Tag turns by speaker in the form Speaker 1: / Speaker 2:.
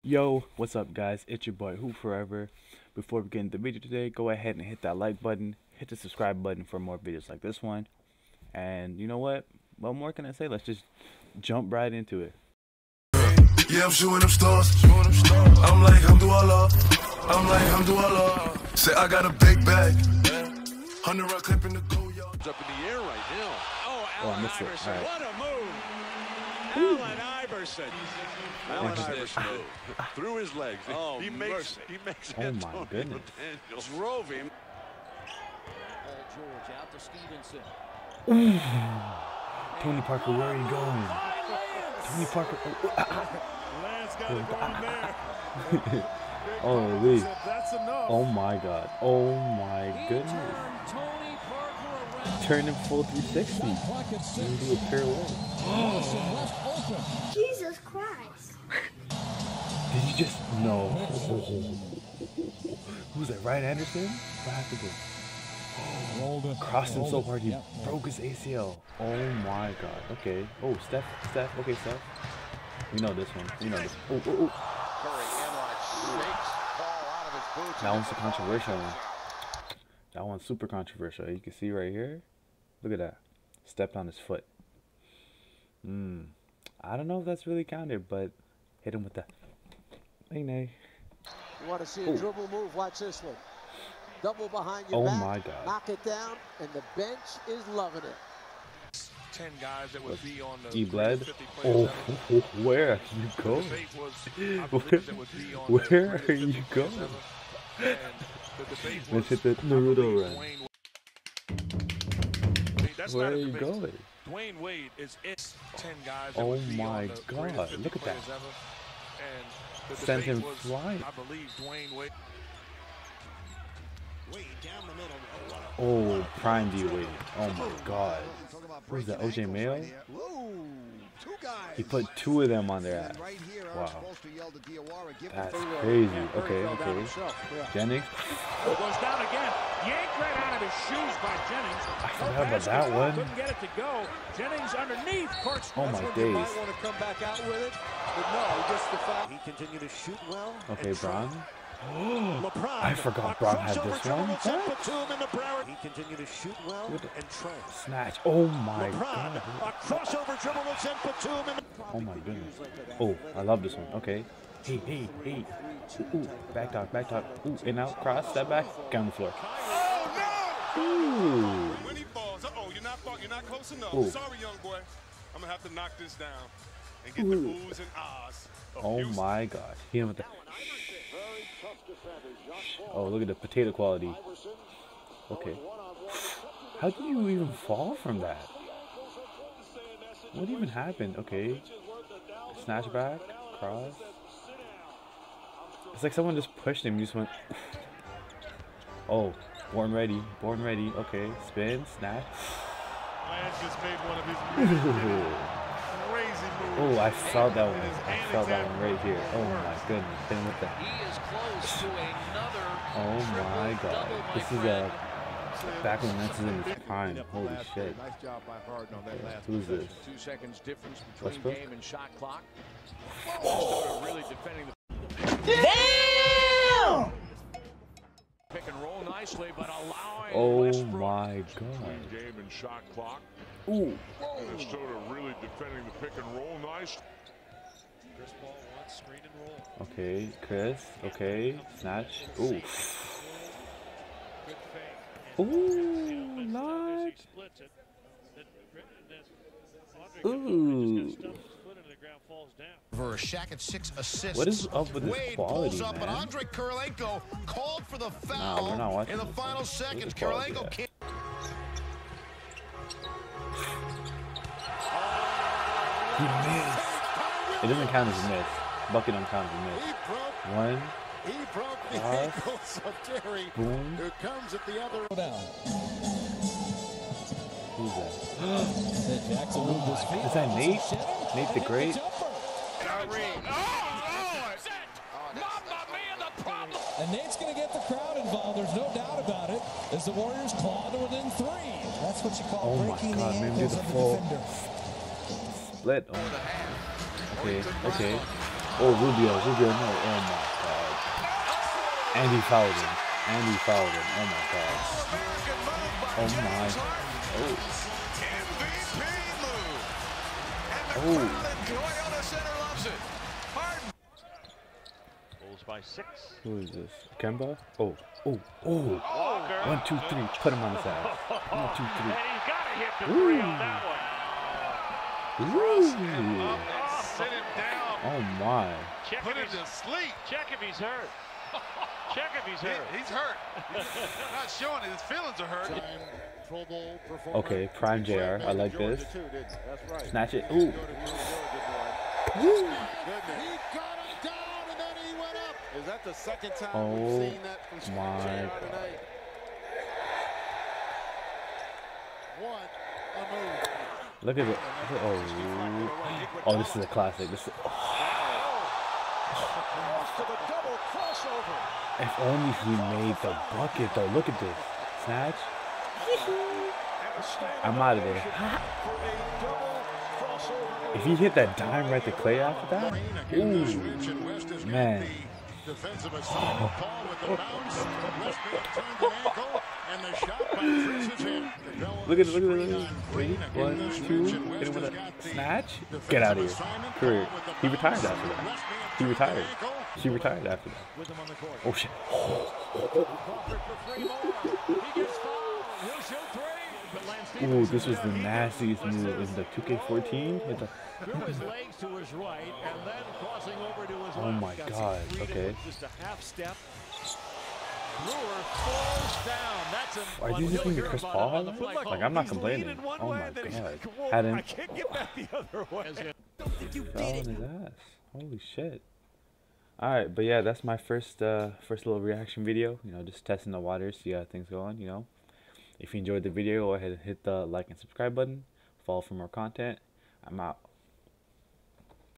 Speaker 1: Yo, what's up guys? It's your boy Hoop Forever. Before we get into the video today, go ahead and hit that like button, hit the subscribe button for more videos like this one. And you know what more can I say? Let's just jump right into it.
Speaker 2: Yeah, I'm shooting them stars. I'm like Hamdulillah. Say I got a big bag. 100 round clip in the go, yo.
Speaker 3: Up in the air right now.
Speaker 1: Oh, I missed it.
Speaker 3: Iverson,
Speaker 1: All right.
Speaker 3: what a move! Allen Iverson. Allen Iverson through his legs.
Speaker 4: Oh,
Speaker 3: he makes
Speaker 1: Oh my
Speaker 3: Antonio
Speaker 1: goodness.
Speaker 3: Daniels drove him.
Speaker 4: Paul George out to Stevenson.
Speaker 1: Tony Parker, where are you going? Tony Parker.
Speaker 5: Lance got it going there.
Speaker 1: Oh, Lee.
Speaker 5: That's enough.
Speaker 1: Oh my god. Oh my goodness.
Speaker 4: Tony Parker around.
Speaker 1: Turn him full 360. And do a parallel.
Speaker 6: Jesus Christ.
Speaker 1: Did you just no? Who's that? Ryan Anderson? What happened to him? Crossed him so hard he broke his ACL. Oh my god. Okay. Oh, Steph. Okay, Steph. We know this one. Oh. That one's a controversial one. That one's super controversial. You can see right here. Look at that. Stepped on his foot. I don't know if that's really counted, but hit him with that. Nay.
Speaker 7: You want to see a dribble move? Watch this one. Double behind your back.
Speaker 1: My god.
Speaker 7: Knock it down, and the bench is loving it.
Speaker 5: 10 guys that would be on the
Speaker 1: He bled.
Speaker 5: 50 players
Speaker 1: Oh, where are you going? Where are you going? Let's hit the Naruto run. Where are you going?
Speaker 5: Dwayne Wade is it. 10 guys that
Speaker 1: Oh
Speaker 5: would be
Speaker 1: my
Speaker 5: on the
Speaker 1: god,
Speaker 5: 50
Speaker 1: look at that.
Speaker 5: players ever. And the
Speaker 1: Sent
Speaker 5: debate
Speaker 1: him
Speaker 5: was,
Speaker 1: flying.
Speaker 5: I believe Dwayne Wade.
Speaker 1: Oh, prime D Wade. Oh my god. Who's that? OJ Mayo? He put two of them on their ass. Wow. That's crazy. Okay. Jennings.
Speaker 8: Goes down again. Yanked right out of his shoes by Jennings.
Speaker 1: I forgot about that one.
Speaker 8: Couldn't get it to go. Jennings underneath.
Speaker 1: Oh my days.
Speaker 7: Might want to come back out with it, but no, he gets the foul. He continued to shoot well.
Speaker 1: Okay, Bron.
Speaker 8: LeBron.
Speaker 1: I forgot Bron had this one.
Speaker 7: He continued to shoot well and Trent.
Speaker 1: Snatch. Oh my
Speaker 8: LeBron.
Speaker 1: god.
Speaker 8: A crossover dribble that sent Batum in.
Speaker 1: Oh my goodness. Oh, I love this one. Okay. Hey. Ooh, back talk. Ooh, in out, cross, step back, down the floor. Ooh.
Speaker 5: When he falls, you're not close enough.
Speaker 1: Ooh.
Speaker 5: Sorry, young boy. I'm gonna have to knock this down and get the oohs and ahs.
Speaker 1: Oh my god. Hit him with the. Oh, look at the potato quality. Okay. How did you even fall from that? What even happened? Okay. Snatch back, cross. It's like someone just pushed him. You just went. Oh, born ready. Okay, spin, snatch.
Speaker 5: Lance just made one of his crazy moves.
Speaker 1: Oh, I felt that one. I felt that one right here. Oh my goodness. Hit him with that.
Speaker 4: He is close to another.
Speaker 1: Oh my god. This is back when Lance is in his prime. Holy shit.
Speaker 3: Nice job by Harden on that last
Speaker 1: Who's this?
Speaker 3: 2 seconds difference between
Speaker 1: Westbrook?
Speaker 3: game and shot clock. Minnesota really defending the pick and roll nicely, but allowing
Speaker 1: Oh
Speaker 3: Westbrook
Speaker 1: my
Speaker 3: between
Speaker 1: god.
Speaker 3: game and shot clock.
Speaker 1: Ooh.
Speaker 3: Minnesota really defending the pick and roll nice.
Speaker 8: Chris Paul wants screen and roll.
Speaker 1: Okay, Chris. Okay, snatch. Ooh.
Speaker 8: Good fake.
Speaker 1: Ooh, nice.
Speaker 8: He splits it.
Speaker 1: Ooh.
Speaker 9: For a Shaq at 6 assists.
Speaker 1: What is up with this
Speaker 9: Wade
Speaker 1: quality,
Speaker 9: pulls up,
Speaker 1: man?
Speaker 9: but Andre Kirilenko called for the foul
Speaker 1: we're not watching
Speaker 9: in the
Speaker 1: this
Speaker 9: final
Speaker 1: one.
Speaker 9: seconds.
Speaker 1: Where's the quality
Speaker 9: Kirilenko
Speaker 1: at?
Speaker 9: can't.
Speaker 1: He missed. It doesn't count as a miss. Bucket don't count as a miss. One.
Speaker 7: He broke the
Speaker 1: Cross.
Speaker 7: ankles of Terry,
Speaker 1: Boom.
Speaker 7: who comes at the other.
Speaker 1: Who's that? Is that Nate? Nate the Great?
Speaker 10: And Nate's going to get the crowd involved. There's no doubt about it. As the Warriors claw to within 3. That's what you call breaking the ankles of the defender.
Speaker 1: Split. Oh. Okay. Oh, Rubio, no. Oh my God. And he fouled him. Oh my God. Oh my.
Speaker 3: Bulls by 6.
Speaker 1: Who is this? Kemba? Oh. 1, 2, 3. Put him on his ass. 1, 2, 3.
Speaker 3: And he's got to hit the 3 on that one.
Speaker 5: Cross him up and sit him down.
Speaker 1: Oh my.
Speaker 5: Put him to sleep.
Speaker 3: Check if he's hurt. Check if he's hurt.
Speaker 5: He's hurt. Not showing it. His feelings are hurt.
Speaker 1: Okay, Prime JR. I like this. Snatch it. Ooh.
Speaker 5: Is that the second time
Speaker 1: Oh
Speaker 5: we've seen that from
Speaker 1: my
Speaker 5: JR
Speaker 1: God.
Speaker 5: tonight? What a move.
Speaker 1: Look at it. Oh, this is a classic. If only he made the bucket though. Look at this. Snatch. I'm out of there. If he hit that dime right to Clay after that, ooh, man.
Speaker 5: Defensive assignment call with the bounce. Westbrook turned an ankle, and the shot by Chris is in.
Speaker 1: Look at it. Ready? 1, 2. Hit him with a snatch. Get out of here. Career. He retired after that. She retired after that. Oh shit. Ooh, this was the nastiest move in the 2K14.
Speaker 8: Threw his legs to his right and then crossing over to his left.
Speaker 1: Oh my God. Okay.
Speaker 8: Just a half step. Brewer falls down. That's a
Speaker 1: Are you using the Chris Paul highlight? Like, I'm not complaining. Oh my God. Had him.
Speaker 8: I can't get back the other way.
Speaker 1: Fell on his ass. Holy shit. Alright, but yeah, that's my first little reaction video. You know, just testing the waters, see how things going, you know. If you enjoyed the video, go ahead and hit the like and subscribe button. Follow for more content. I'm out.